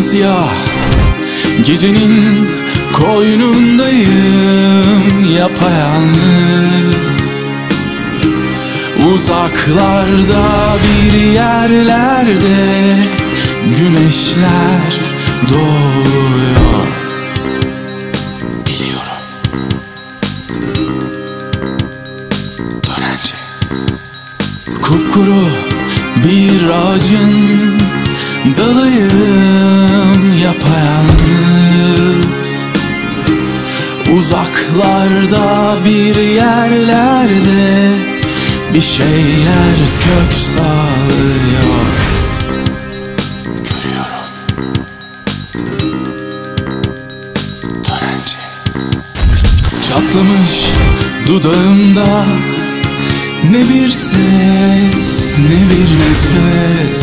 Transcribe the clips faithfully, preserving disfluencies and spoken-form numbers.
Simsiyah gecenin koynundayım, yapayalnız. Uzaklarda bir yerlerde güneşler doğuyor. Biliyorum. Dönence. Kupkuru bir ağacın dalıyım, yapayalnız. Uzaklarda bir yerlerde bir şeyler kök salıyor. Görüyorum. Dönence. Çatlamış dudağımda ne bir ses, ne bir nefes.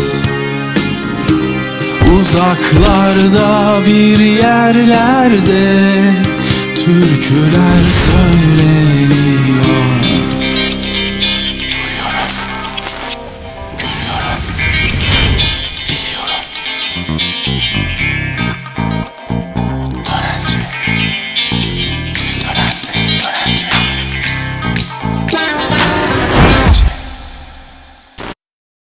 Uzaklarda bir yerlerde türküler söyleniyor.